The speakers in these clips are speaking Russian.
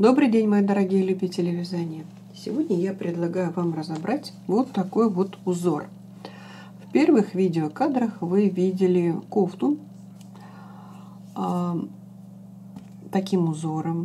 Добрый день, мои дорогие любители вязания! Сегодня я предлагаю вам разобрать вот такой вот узор. В первых видеокадрах вы видели кофту таким узором.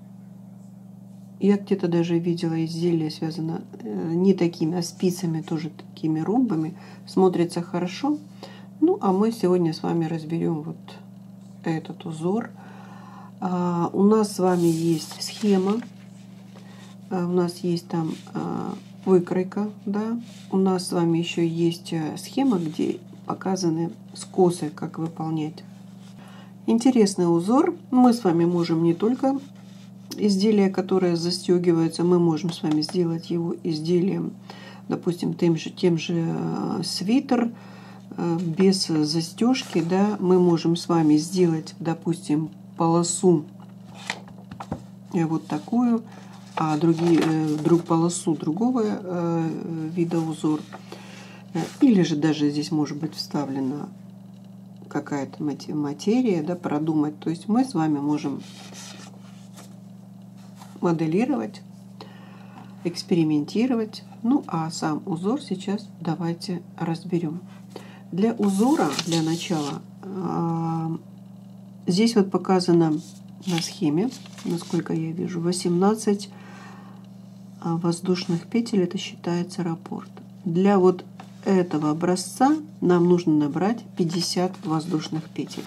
Я где-то даже видела изделие, связано не такими, а спицами, тоже такими ромбами. Смотрится хорошо. Ну, а мы сегодня с вами разберем вот этот узор. У нас с вами есть схема. У нас есть там выкройка, да. У нас с вами еще есть схема, где показаны скосы, как выполнять. Интересный узор. Мы с вами можем не только изделие, которое застегивается, мы можем с вами сделать его изделием, допустим, тем же свитер без застежки, да. Мы можем с вами сделать, допустим, полосу вот такую, а полосу другого вида узор. Или же даже здесь может быть вставлена какая-то материя, да, продумать. То есть мы с вами можем моделировать, экспериментировать. Ну, а сам узор сейчас давайте разберем. Для узора, для начала, здесь вот показано на схеме, насколько я вижу, 18 воздушных петель, это считается раппорт. Для вот этого образца нам нужно набрать 50 воздушных петель.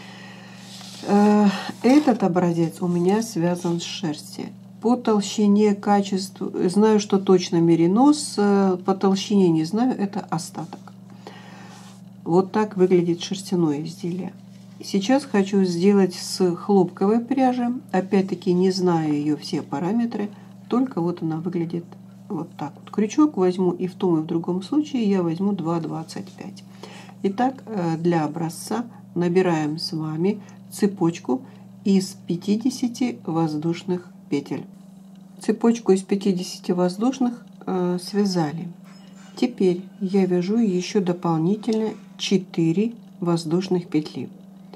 Этот образец у меня связан с шерстью. По толщине, качеству, знаю, что точно меринос, по толщине не знаю, это остаток. Вот так выглядит шерстяное изделие. Сейчас хочу сделать с хлопковой пряжи. Опять-таки не знаю ее все параметры, только вот она выглядит вот так вот. Крючок возьму и в том, и в другом случае я возьму 2,25. Итак, для образца набираем с вами цепочку из 50 воздушных петель. Цепочку из 50 воздушных связали. Теперь я вяжу еще дополнительно 4 воздушных петли.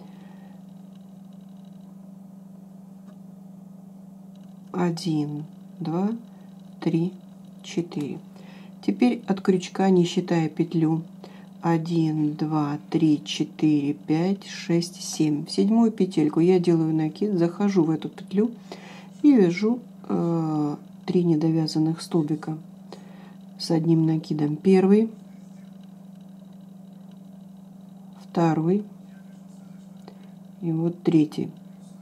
1, 2, 3, 4. Теперь от крючка, не считая петлю, 1, 2, 3, 4, 5, 6, 7. В седьмую петельку я делаю накид, захожу в эту петлю и вяжу 3 недовязанных столбика с одним накидом. Первый, второй и вот третий.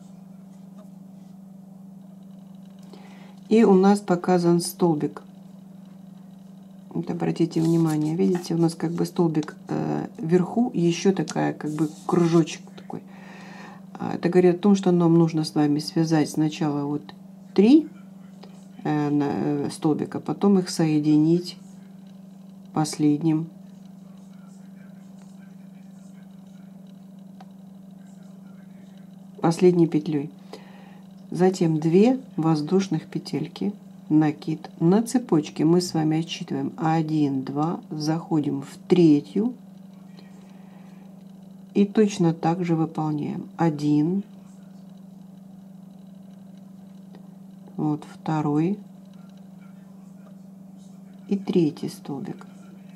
И у нас показан столбик. Вот обратите внимание, видите, у нас как бы столбик вверху, еще такая как бы кружочек такой. Это говорит о том, что нам нужно с вами связать сначала вот 3 столбика, потом их соединить последней петлей. Затем 2 воздушных петельки, накид. На цепочке мы с вами отсчитываем 1, 2, заходим в третью и точно так же выполняем 1, вот второй и третий столбик.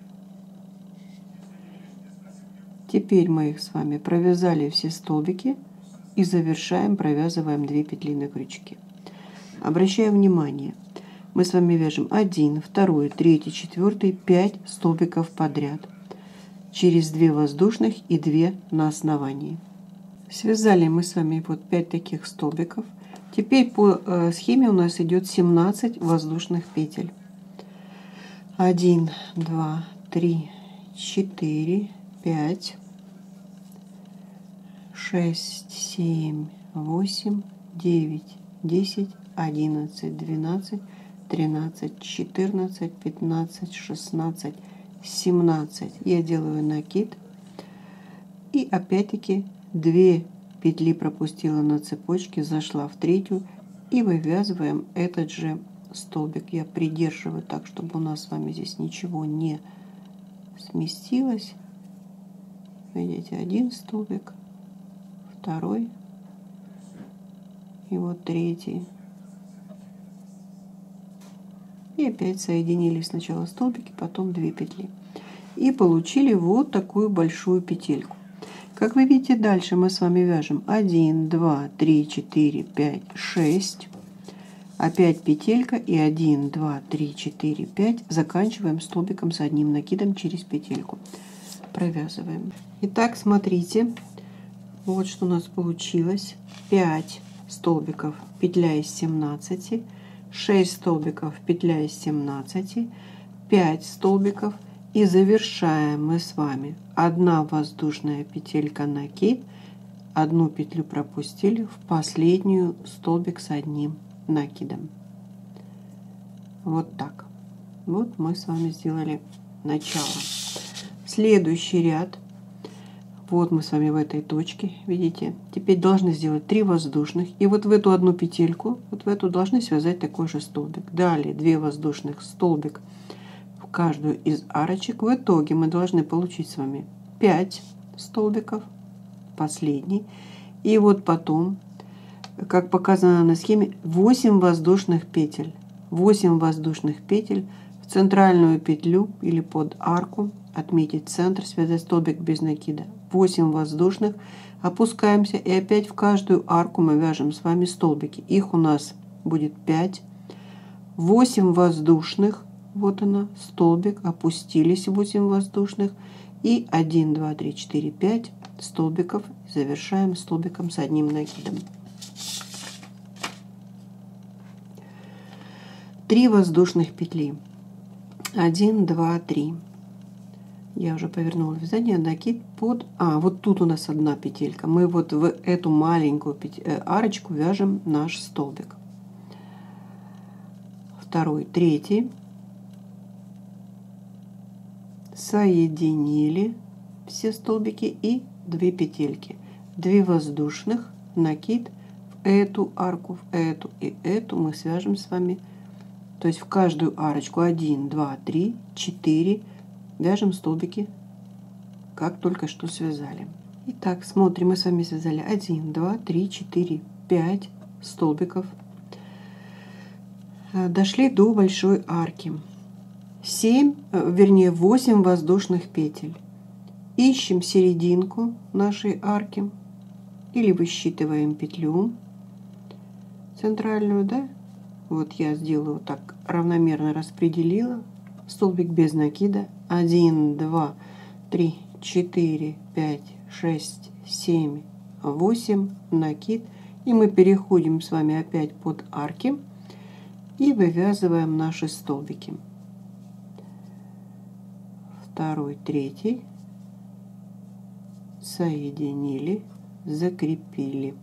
Теперь мы их с вами провязали все столбики и завершаем, провязываем 2 петли на крючке. Обращаем внимание, мы с вами вяжем 1, 2, 3, 4, 5 столбиков подряд через 2 воздушных и 2 на основании. Связали мы с вами вот 5 таких столбиков. Теперь по схеме у нас идет 17 воздушных петель. 1, 2, 3, 4, 5, 6, 7, 8, 9, 10, 11, 12, 13, 14, 15, 16, 17. Я делаю накид. И опять-таки 2 петли пропустила на цепочке, зашла в третью и вывязываем этот же столбик. Я придерживаю так, чтобы у нас с вами здесь ничего не сместилось. Видите, один столбик, второй и вот третий. и опять соединили сначала столбики, потом 2 петли. И получили вот такую большую петельку. Как вы видите, дальше мы с вами вяжем 1, 2, 3, 4, 5, 6. Опять петелька и 1, 2, 3, 4, 5. Заканчиваем столбиком с одним накидом через петельку. Провязываем. Итак, смотрите, вот что у нас получилось. 5 столбиков, петля из 17, 6 столбиков, петля из 17, 5 столбиков. И завершаем мы с вами 1 воздушная петелька накид, 1 петлю пропустили, в последнюю столбик с одним накидом. Вот так. Вот мы с вами сделали начало. Следующий ряд. Вот мы с вами в этой точке, видите. Теперь должны сделать 3 воздушных. И вот в эту одну петельку, вот в эту должны связать такой же столбик. Далее 2 воздушных, столбик в каждую из арочек. В итоге мы должны получить с вами 5 столбиков, последний. И вот потом, как показано на схеме, 8 воздушных петель. 8 воздушных петель в центральную петлю или под арку, отметить центр, связать столбик без накида. 8 воздушных, опускаемся и опять в каждую арку мы вяжем с вами столбики. Их у нас будет 5. 8 воздушных, вот она, столбик, опустились 8 воздушных. И 1, 2, 3, 4, 5 столбиков. Завершаем столбиком с одним накидом. 3 воздушных петли. 1, 2, 3. Я уже повернула вязание, накид под... вот тут у нас одна петелька. Мы вот в эту маленькую арочку вяжем наш столбик. Второй, третий. Соединили все столбики и 2 петельки. 2 воздушных, накид в эту арку, в эту и эту мы свяжем с вами. То есть в каждую арочку 1, 2, 3, 4 вяжем столбики, как только что связали. Итак, смотрим, мы с вами связали 1, 2, 3, 4, 5 столбиков. Дошли до большой арки. 8 воздушных петель. Ищем серединку нашей арки или высчитываем петлю центральную, да? Вот я сделаю так, равномерно распределила. Столбик без накида. 1, 2, 3, 4, 5, 6, 7, 8. Накид. И мы переходим с вами опять под арки и вывязываем наши столбики. Второй, третий. Соединили, закрепили.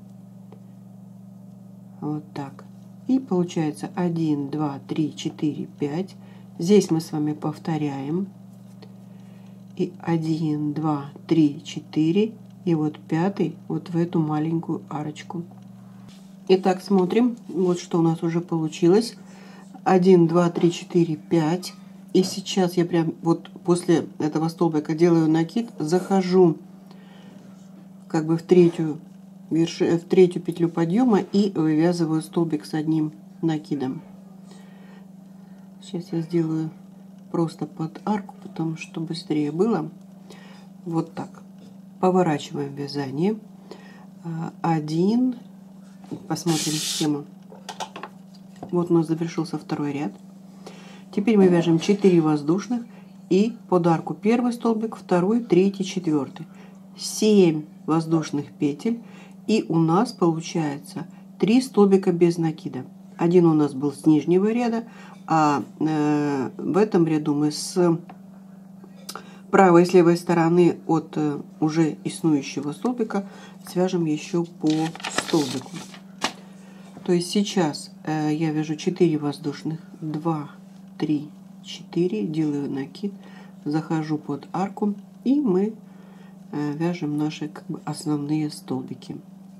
Вот так. И получается 1, 2, 3, 4, 5. Здесь мы с вами повторяем. И 1, 2, 3, 4. И вот 5 вот в эту маленькую арочку. Итак, смотрим. Вот что у нас уже получилось. 1, 2, 3, 4, 5. И сейчас я прям вот после этого столбика делаю накид. Захожу как бы в третью петлю подъема и вывязываю столбик с одним накидом. Сейчас я сделаю просто под арку, потому что быстрее было. Вот так. Поворачиваем вязание. 1. Посмотрим схему. Вот у нас завершился второй ряд. Теперь мы вяжем 4 воздушных и под арку первый столбик, второй, третий, четвертый. 7 воздушных петель. И у нас получается 3 столбика без накида. Один у нас был с нижнего ряда, а в этом ряду мы с правой и с левой стороны от уже иснующего столбика свяжем еще по столбику. То есть сейчас я вяжу 4 воздушных, 2, 3, 4, делаю накид, захожу под арку и мы вяжем наши как бы основные столбики.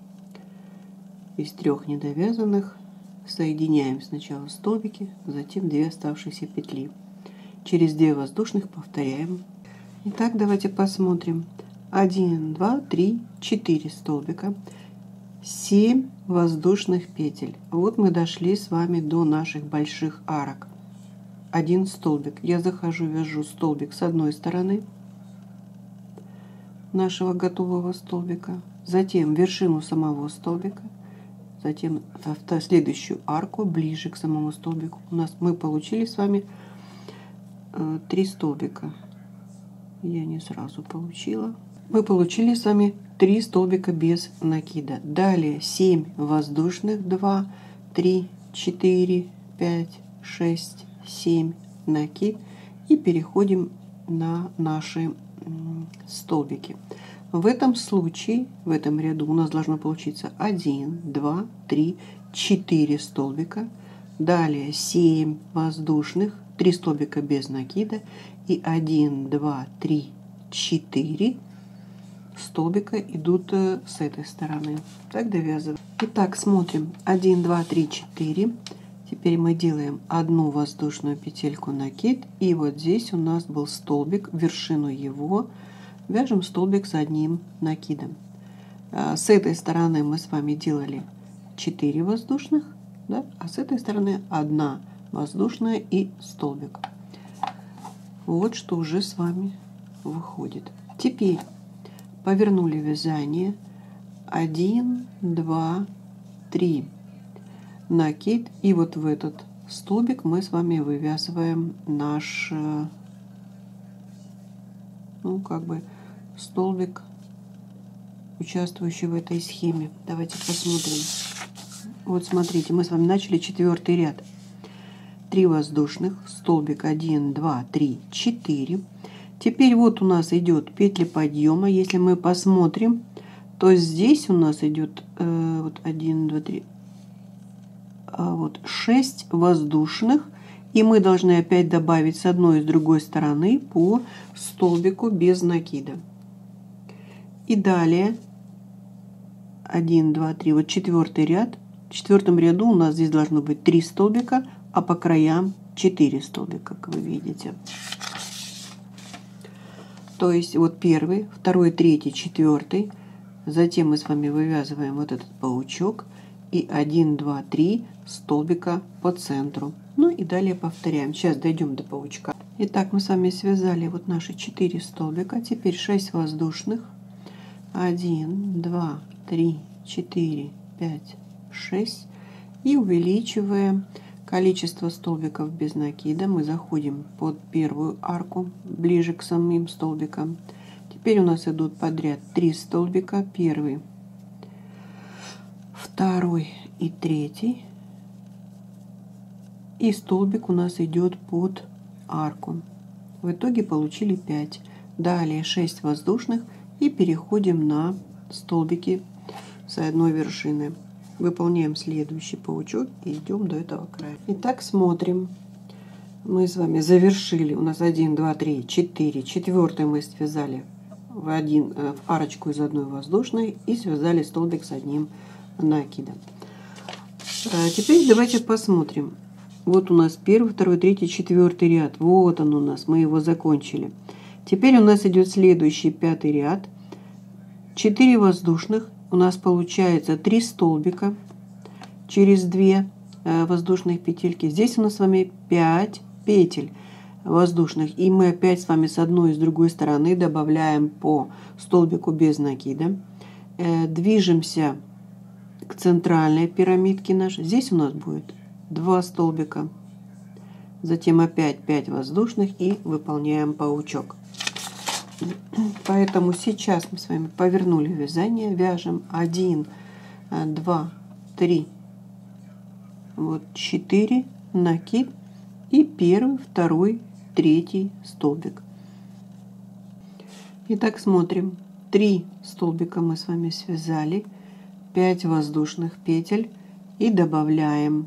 Из 3 недовязанных соединяем сначала столбики, затем 2 оставшиеся петли. Через 2 воздушных повторяем. Итак, давайте посмотрим. 1, 2, 3, 4 столбика, 7 воздушных петель. Вот мы дошли с вами до наших больших арок. один столбик. Я захожу, вяжу столбик с одной стороны нашего готового столбика, затем вершину самого столбика, затем следующую арку ближе к самому столбику. У нас мы получили с вами 3 столбика. Я не сразу получила. Мы получили с вами 3 столбика без накида. Далее 7 воздушных, 2, 3, 4, 5, 6, 7 накид. И переходим на наши столбики. В этом случае, в этом ряду у нас должно получиться 1, 2, 3, 4 столбика. Далее 7 воздушных, 3 столбика без накида. И 1, 2, 3, 4 столбика идут с этой стороны. Так довязываем. Итак, смотрим. 1, 2, 3, 4. Теперь мы делаем одну воздушную петельку накид. И вот здесь у нас был столбик, вершину его вяжем столбик с одним накидом. С этой стороны мы с вами делали 4 воздушных, да? А с этой стороны 1 воздушная и столбик. Вот что уже с вами выходит. Теперь повернули вязание. 1, 2, 3 накид. И вот в этот столбик мы с вами вывязываем наш, ну, как бы столбик, участвующий в этой схеме. Давайте посмотрим. Вот смотрите, мы с вами начали 4-й ряд. 3 воздушных, столбик 1, 2, 3, 4. Теперь вот у нас идет петли подъема. Если мы посмотрим, то здесь у нас идет вот 1, 2, 3, вот 6 воздушных. И мы должны опять добавить с одной и с другой стороны по столбику без накида. И далее 1, 2, 3, вот 4-й ряд. В 4-м ряду у нас здесь должно быть 3 столбика, а по краям 4 столбика, как вы видите. То есть вот 1, 2, 3, 4. Затем мы с вами вывязываем вот этот паучок. И 1, 2, 3 столбика по центру. Ну и далее повторяем. Сейчас дойдем до паучка. Итак, мы с вами связали вот наши 4 столбика. Теперь 6 воздушных. 1, 2, 3, 4, 5, 6. И увеличиваем количество столбиков без накида. Мы заходим под первую арку, ближе к самим столбикам. Теперь у нас идут подряд 3 столбика. 1, 2 и 3. И столбик у нас идет под арку. В итоге получили 5. Далее 6 воздушных и переходим на столбики с одной вершины. Выполняем следующий паучок и идем до этого края. Итак, смотрим. Мы с вами завершили. У нас 1, 2, 3, 4. 4 мы связали в арочку из одной воздушной и связали столбик с одним накидом. Теперь давайте посмотрим. Вот у нас 1, 2, 3, 4 ряд. Вот он у нас. Мы его закончили. Теперь у нас идет следующий 5-й ряд. 4 воздушных. У нас получается 3 столбика через 2 воздушных петельки. Здесь у нас с вами 5 петель воздушных. И мы опять с вами с одной и с другой стороны добавляем по столбику без накида. Движемся к центральной пирамидке нашей. Здесь у нас будет 2 столбика. Затем опять 5 воздушных и выполняем паучок. Поэтому сейчас мы с вами повернули вязание, вяжем 1, 2, 3, вот 4 накид и 1, 2, 3 столбик. Итак, смотрим. 3 столбика мы с вами связали, 5 воздушных петель и добавляем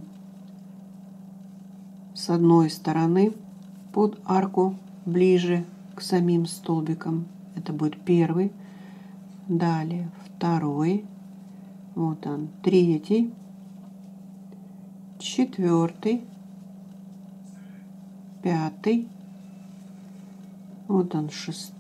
с одной стороны под арку ближе к самим столбикам. Это будет 1, далее 2, вот он 3, 4, 5, вот он 6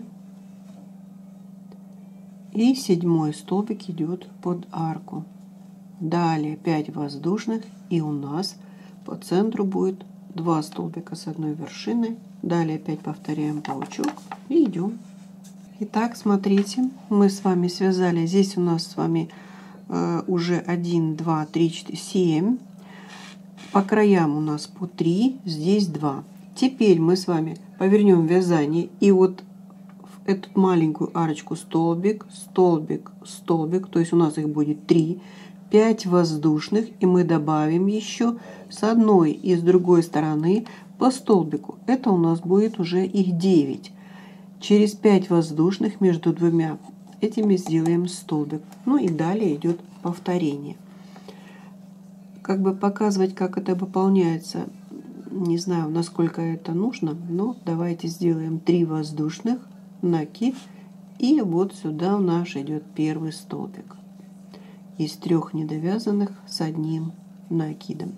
и 7 столбик идет под арку. Далее 5 воздушных и у нас по центру будет 2 столбика с одной вершиной. Далее опять повторяем паучок и идем. Итак, смотрите, мы с вами связали. Здесь у нас с вами уже 1, 2, 3, 4, 7. По краям у нас по 3, здесь 2. Теперь мы с вами повернем вязание и вот в эту маленькую арочку столбик, столбик, столбик, то есть у нас их будет 3, 5 воздушных, и мы добавим еще с одной и с другой стороны по столбику. Это у нас будет уже их 9. Через 5 воздушных между двумя этими сделаем столбик. Ну и далее идет повторение. Как бы показывать, как это выполняется, не знаю, насколько это нужно, но давайте сделаем 3 воздушных, накид, и вот сюда у нас идет первый столбик из 3 недовязанных с одним накидом.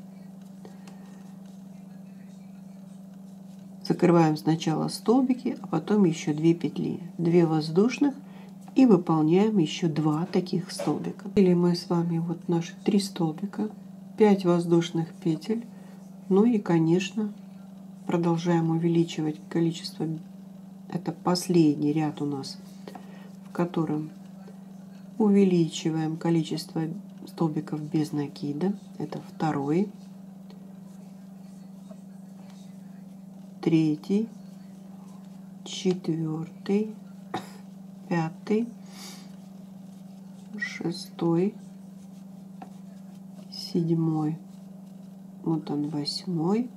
Закрываем сначала столбики, а потом еще 2 петли, 2 воздушных, и выполняем еще 2 таких столбика. Или мы с вами вот наши 3 столбика, 5 воздушных петель, ну и, конечно, продолжаем увеличивать количество. Это последний ряд у нас, в котором увеличиваем количество столбиков без накида. Это 2, 3, 4, 5, 6, 7, вот он 8,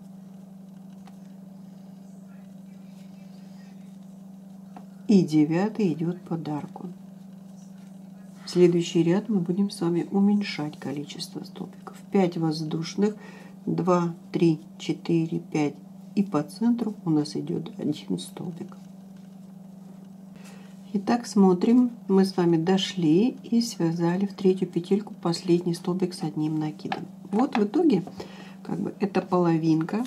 и 9 идет под арку. В следующий ряд мы будем с вами уменьшать количество столбиков. 5 воздушных, 2, 3, 4, 5, и по центру у нас идет 1 столбик. Итак, смотрим, мы с вами дошли и связали в 3-ю петельку последний столбик с одним накидом. Вот в итоге как бы это половинка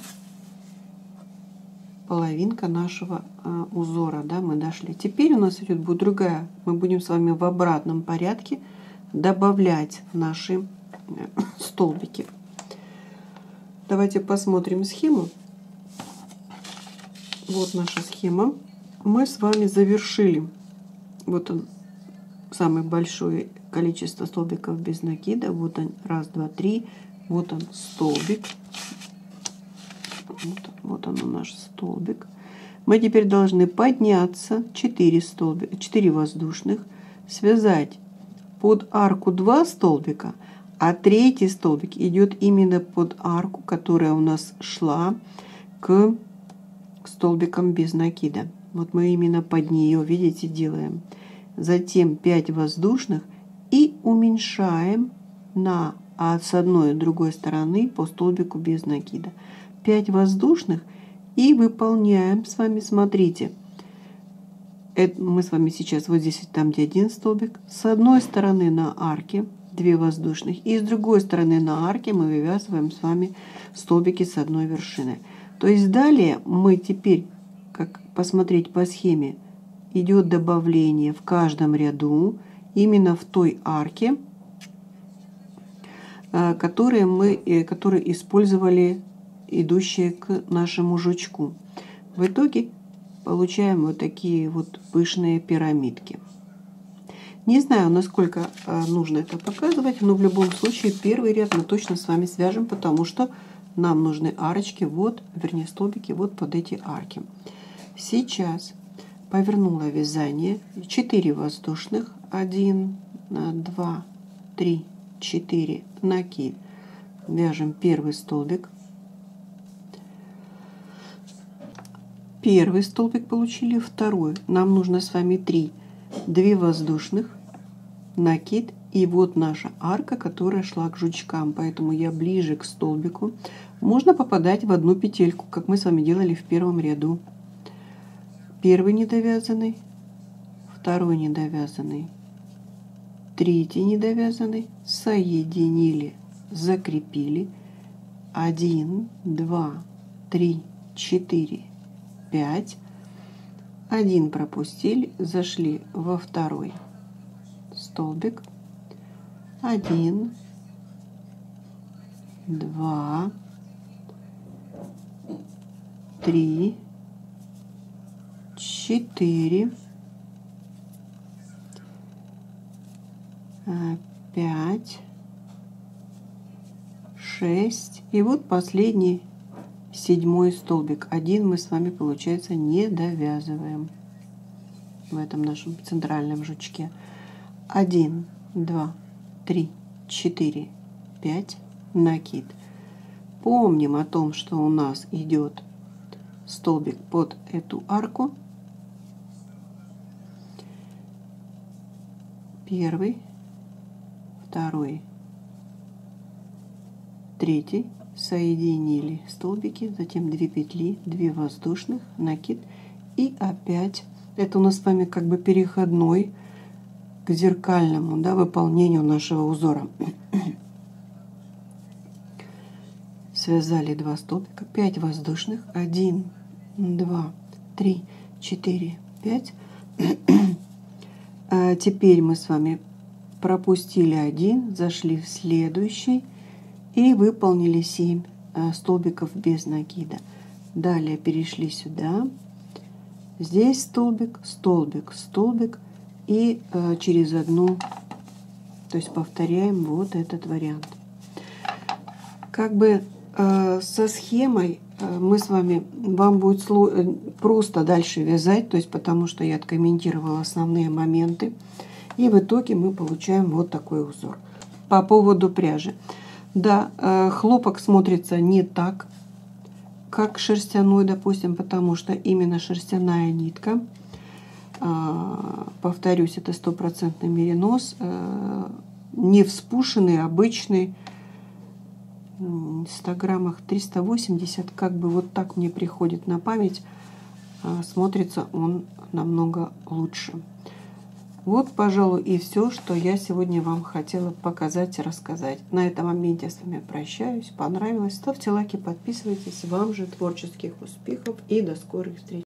нашего узора, да, мы дошли. Теперь у нас идет будет другая, мы будем с вами в обратном порядке добавлять наши столбики. Давайте посмотрим схему. Вот наша схема. Мы с вами завершили. Вот он, самое большое количество столбиков без накида. Вот он, 1, 2, 3. Вот он столбик. Вот он наш столбик. Мы теперь должны подняться 4 воздушных, связать под арку 2 столбика, а 3-й столбик идет именно под арку, которая у нас шла к столбикам без накида. Вот мы именно под нее, видите, делаем. Затем 5 воздушных и уменьшаем с одной и другой стороны по столбику без накида. 5 воздушных и выполняем с вами, смотрите, мы с вами сейчас вот здесь, там где 1 столбик, с одной стороны на арке 2 воздушных, и с другой стороны на арке мы вывязываем с вами столбики с одной вершиной. То есть далее мы теперь, как посмотреть по схеме, идет добавление в каждом ряду именно в той арке, которые использовали идущие к нашему жучку. В итоге получаем вот такие вот пышные пирамидки. Не знаю, насколько нужно это показывать, но в любом случае первый ряд мы точно с вами свяжем, потому что нам нужны арочки, вот, вернее столбики вот под эти арки. Сейчас повернула вязание, 4 воздушных, 1, 2, 3, 4, накид. Вяжем первый столбик. Первый столбик получили, второй. Нам нужно с вами 3. 2 воздушных, накид, и вот наша арка, которая шла к жучкам. Поэтому я ближе к столбику. Можно попадать в одну петельку, как мы с вами делали в первом ряду. Первый недовязанный, второй недовязанный, третий недовязанный, соединили, закрепили. 1, 2, 3, 4, 5. 1 пропустили, зашли во второй столбик. 1, 2, 3, 4, 5, 6. И вот последний, 7-й столбик. Один мы с вами, получается, не довязываем в этом нашем центральном жучке. 1, 2, 3, 4, 5. Накид. Помним о том, что у нас идет столбик под эту арку. Первый, второй, третий. Соединили столбики, затем 2 петли, 2 воздушных, накид и опять. Это у нас с вами как бы переходной к зеркальному, да, выполнению нашего узора. Связали 2 столбика, 5 воздушных, 1, 2, 3, 4, 5. Теперь мы с вами пропустили 1, зашли в следующий и выполнили 7 столбиков без накида. Далее перешли сюда. Здесь столбик, столбик, столбик и через одну, то есть повторяем вот этот вариант. Как бы со схемой мы с вами, вам будет просто дальше вязать, то есть потому что я откомментировала основные моменты. И в итоге мы получаем вот такой узор. По поводу пряжи. Да, хлопок смотрится не так, как шерстяной, допустим, потому что именно шерстяная нитка, повторюсь, это 100% меринос, не вспушенный, обычный, в 100 граммах 380, как бы вот так мне приходит на память, смотрится он намного лучше. Вот, пожалуй, и все, что я сегодня вам хотела показать и рассказать. На этом моменте я с вами прощаюсь. Понравилось? Ставьте лайки, подписывайтесь. Вам же творческих успехов и до скорых встреч.